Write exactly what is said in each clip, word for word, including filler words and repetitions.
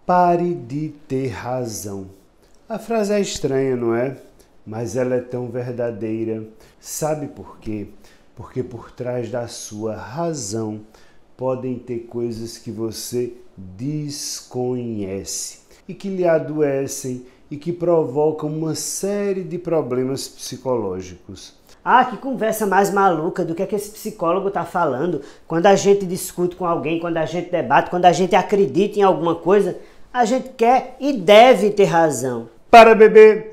Pare de ter razão. A frase é estranha, não é? Mas ela é tão verdadeira. Sabe por quê? Porque por trás da sua razão podem ter coisas que você desconhece e que lhe adoecem e que provocam uma série de problemas psicológicos. Ah, que conversa mais maluca do que, é que esse psicólogo está falando. Quando a gente discute com alguém, quando a gente debate, quando a gente acredita em alguma coisa, a gente quer e deve ter razão. Para, bebê!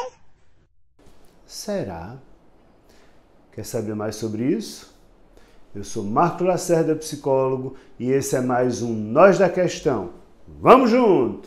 Será? Quer saber mais sobre isso? Eu sou Marco Lacerda, psicólogo, e esse é mais um Nós da Questão. Vamos junto!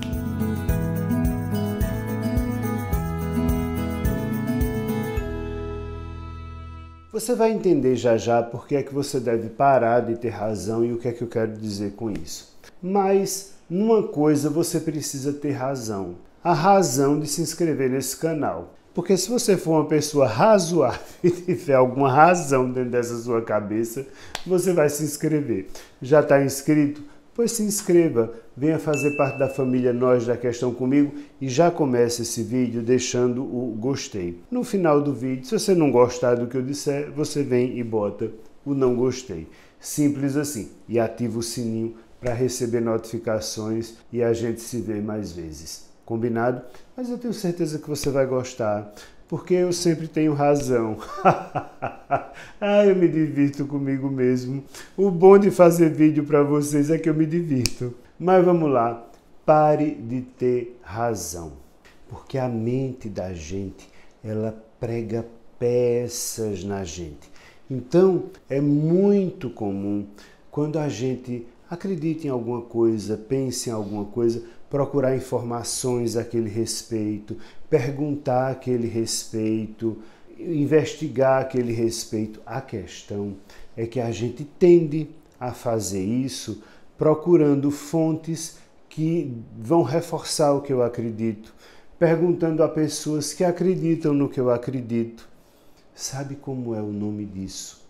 Você vai entender já já por que é que você deve parar de ter razão e o que é que eu quero dizer com isso. Mas, numa coisa você precisa ter razão. A razão de se inscrever nesse canal. Porque se você for uma pessoa razoável e tiver alguma razão dentro dessa sua cabeça, você vai se inscrever. Já está inscrito? Pois se inscreva. Venha fazer parte da família Nós da Questão comigo e já comece esse vídeo deixando o gostei. No final do vídeo, se você não gostar do que eu disser, você vem e bota o não gostei. Simples assim. E ativa o sininho para receber notificações e a gente se vê mais vezes. Combinado? Mas eu tenho certeza que você vai gostar, porque eu sempre tenho razão. Ah, eu me divirto comigo mesmo. O bom de fazer vídeo para vocês é que eu me divirto. Mas vamos lá, pare de ter razão, porque a mente da gente, ela prega peças na gente. Então, é muito comum quando a gente acredita em alguma coisa, pense em alguma coisa, procurar informações a aquele respeito, perguntar a aquele respeito, investigar a aquele respeito. A questão é que a gente tende a fazer isso procurando fontes que vão reforçar o que eu acredito, perguntando a pessoas que acreditam no que eu acredito. Sabe como é o nome disso?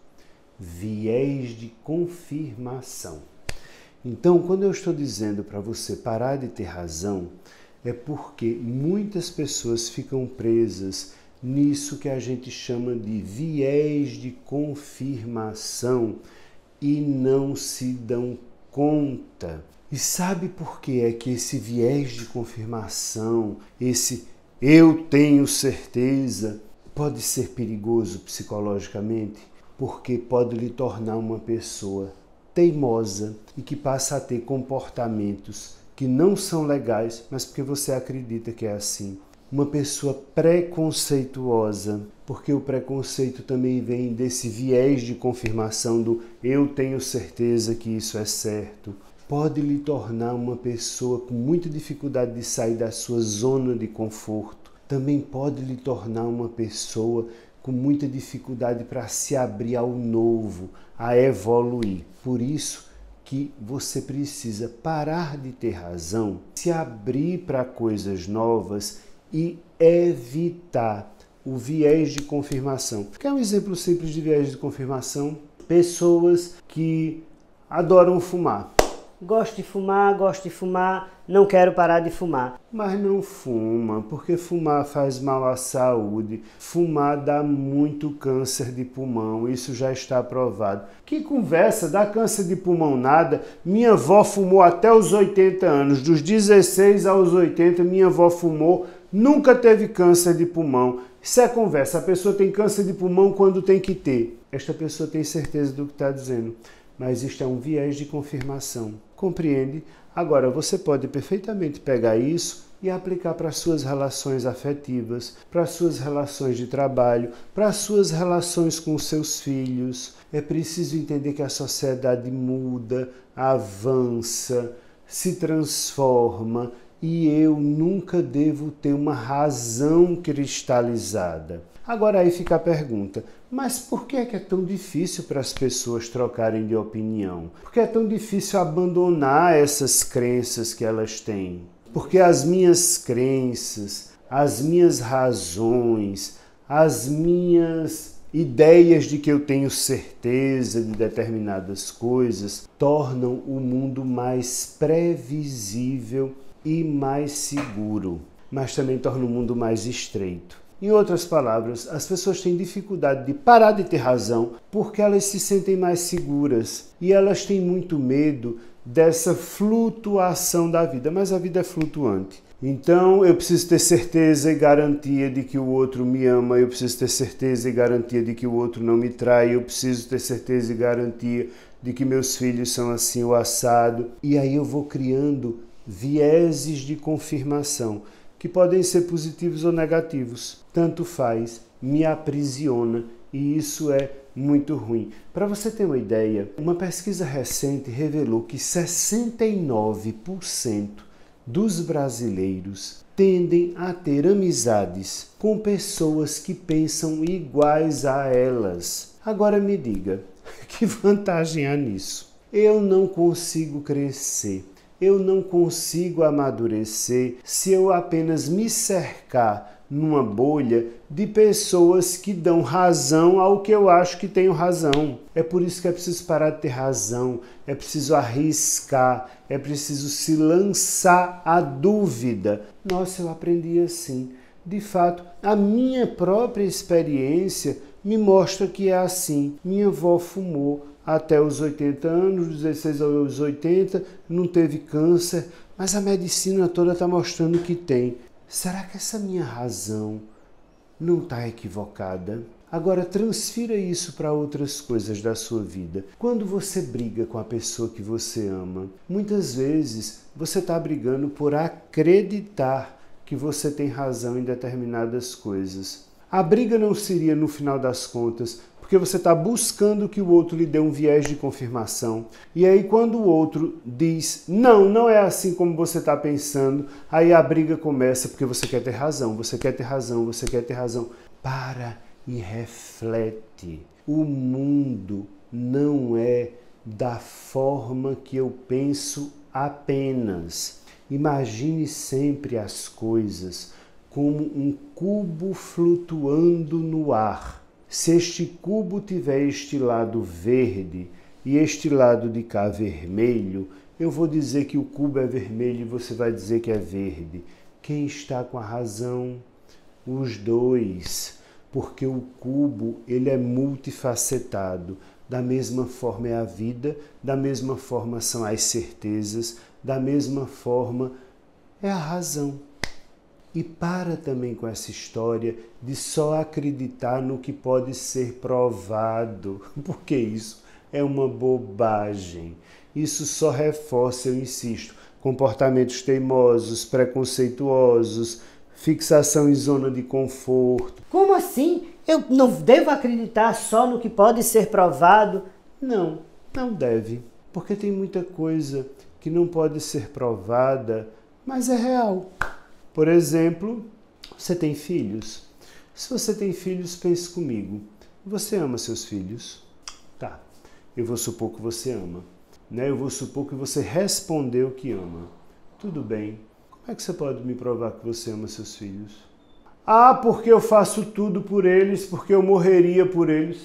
Viés de confirmação. Então, quando eu estou dizendo para você parar de ter razão, é porque muitas pessoas ficam presas nisso que a gente chama de viés de confirmação e não se dão conta. E sabe por que é que esse viés de confirmação, esse eu tenho certeza, pode ser perigoso psicologicamente? Porque pode lhe tornar uma pessoa teimosa e que passa a ter comportamentos que não são legais, mas porque você acredita que é assim. Uma pessoa preconceituosa, porque o preconceito também vem desse viés de confirmação do eu tenho certeza que isso é certo. Pode lhe tornar uma pessoa com muita dificuldade de sair da sua zona de conforto. Também pode lhe tornar uma pessoa com muita dificuldade para se abrir ao novo, a evoluir. Por isso que você precisa parar de ter razão, se abrir para coisas novas e evitar o viés de confirmação. Quer um exemplo simples de viés de confirmação? Pessoas que adoram fumar. Gosto de fumar, gosto de fumar, não quero parar de fumar. Mas não fuma, porque fumar faz mal à saúde. Fumar dá muito câncer de pulmão, isso já está provado. Que conversa, dá câncer de pulmão nada? Minha avó fumou até os oitenta anos, dos dezesseis aos oitenta, minha avó fumou, nunca teve câncer de pulmão. Isso é conversa, a pessoa tem câncer de pulmão quando tem que ter. Esta pessoa tem certeza do que está dizendo. Mas isto é um viés de confirmação. Compreende? Agora, você pode perfeitamente pegar isso e aplicar para as suas relações afetivas, para as suas relações de trabalho, para as suas relações com os seus filhos. É preciso entender que a sociedade muda, avança, se transforma e eu nunca devo ter uma razão cristalizada. Agora aí fica a pergunta, mas por que é que é tão difícil para as pessoas trocarem de opinião? Por que é tão difícil abandonar essas crenças que elas têm? Porque as minhas crenças, as minhas razões, as minhas ideias de que eu tenho certeza de determinadas coisas tornam o mundo mais previsível e mais seguro, mas também torna o mundo mais estreito. Em outras palavras, as pessoas têm dificuldade de parar de ter razão porque elas se sentem mais seguras e elas têm muito medo dessa flutuação da vida, mas a vida é flutuante. Então, eu preciso ter certeza e garantia de que o outro me ama, eu preciso ter certeza e garantia de que o outro não me trai, eu preciso ter certeza e garantia de que meus filhos são assim ou assado. E aí eu vou criando vieses de confirmação, que podem ser positivos ou negativos. Tanto faz, me aprisiona e isso é muito ruim. Para você ter uma ideia, uma pesquisa recente revelou que sessenta e nove por cento dos brasileiros tendem a ter amizades com pessoas que pensam iguais a elas. Agora me diga, que vantagem há nisso? Eu não consigo crescer, eu não consigo amadurecer se eu apenas me cercar numa bolha de pessoas que dão razão ao que eu acho que tenho razão. É por isso que é preciso parar de ter razão, é preciso arriscar, é preciso se lançar à dúvida. Nossa, eu aprendi assim. De fato, a minha própria experiência me mostra que é assim. Minha avó fumou até os oitenta anos, dos dezesseis aos oitenta, não teve câncer, mas a medicina toda está mostrando que tem. Será que essa minha razão não está equivocada? Agora transfira isso para outras coisas da sua vida. Quando você briga com a pessoa que você ama, muitas vezes você está brigando por acreditar que você tem razão em determinadas coisas. A briga não seria, no final das contas, porque você está buscando que o outro lhe dê um viés de confirmação. E aí quando o outro diz, não, não é assim como você está pensando, aí a briga começa porque você quer ter razão, você quer ter razão, você quer ter razão. Para e reflete. O mundo não é da forma que eu penso apenas. Imagine sempre as coisas como um cubo flutuando no ar. Se este cubo tiver este lado verde e este lado de cá vermelho, eu vou dizer que o cubo é vermelho e você vai dizer que é verde. Quem está com a razão? Os dois. Porque o cubo ele é multifacetado. Da mesma forma é a vida, da mesma forma são as certezas, da mesma forma é a razão. E para também com essa história de só acreditar no que pode ser provado, porque isso é uma bobagem. Isso só reforça, eu insisto, comportamentos teimosos, preconceituosos, fixação em zona de conforto. Como assim? Eu não devo acreditar só no que pode ser provado? Não, não deve, porque tem muita coisa que não pode ser provada, mas é real. Por exemplo, você tem filhos? Se você tem filhos, pense comigo. Você ama seus filhos? Tá, eu vou supor que você ama. Né? Eu vou supor que você respondeu que ama. Tudo bem. Como é que você pode me provar que você ama seus filhos? Ah, porque eu faço tudo por eles, porque eu morreria por eles.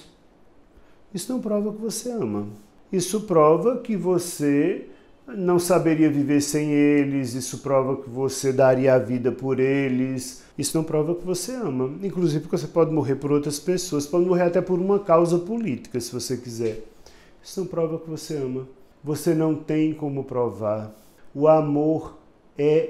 Isso não prova que você ama. Isso prova que você não saberia viver sem eles, isso prova que você daria a vida por eles, isso não prova que você ama. Inclusive porque você pode morrer por outras pessoas, pode morrer até por uma causa política, se você quiser. Isso não prova que você ama. Você não tem como provar. O amor é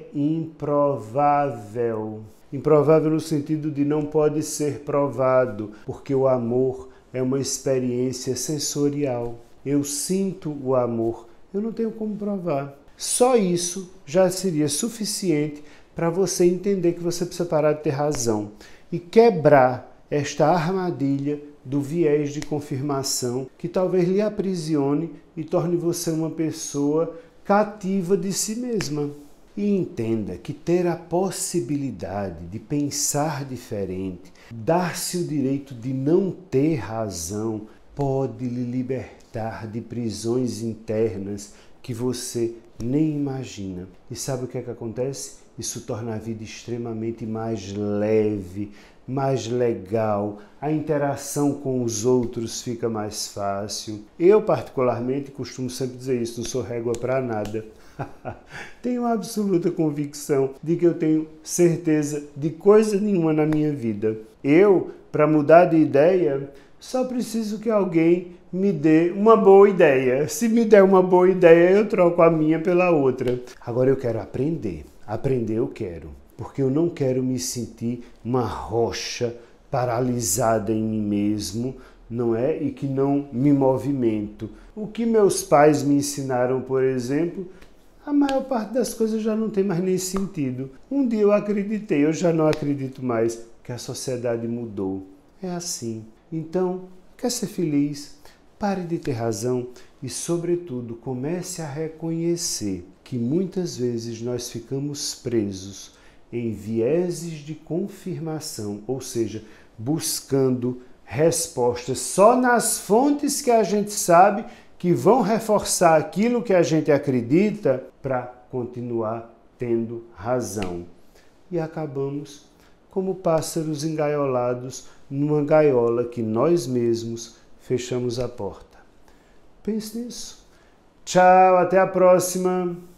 improvável. Improvável no sentido de não pode ser provado, porque o amor é uma experiência sensorial. Eu sinto o amor. Eu não tenho como provar. Só isso já seria suficiente para você entender que você precisa parar de ter razão e quebrar esta armadilha do viés de confirmação que talvez lhe aprisione e torne você uma pessoa cativa de si mesma. E entenda que ter a possibilidade de pensar diferente, dar-se o direito de não ter razão, pode lhe libertar de prisões internas que você nem imagina. E sabe o que é que acontece? Isso torna a vida extremamente mais leve, mais legal, a interação com os outros fica mais fácil. Eu, particularmente, costumo sempre dizer isso, não sou régua para nada. Tenho absoluta convicção de que eu tenho certeza de coisa nenhuma na minha vida. Eu, para mudar de ideia, só preciso que alguém me dê uma boa ideia. Se me der uma boa ideia, eu troco a minha pela outra. Agora eu quero aprender. Aprender eu quero. Porque eu não quero me sentir uma rocha paralisada em mim mesmo, não é? E que não me movimento. O que meus pais me ensinaram, por exemplo, a maior parte das coisas já não tem mais nem sentido. Um dia eu acreditei, eu já não acredito mais, que a sociedade mudou. É assim. Então, quer ser feliz? Pare de ter razão e, sobretudo, comece a reconhecer que muitas vezes nós ficamos presos em vieses de confirmação, ou seja, buscando respostas só nas fontes que a gente sabe que vão reforçar aquilo que a gente acredita para continuar tendo razão. E acabamos como pássaros engaiolados numa gaiola que nós mesmos fechamos a porta. Pense nisso. Tchau, até a próxima!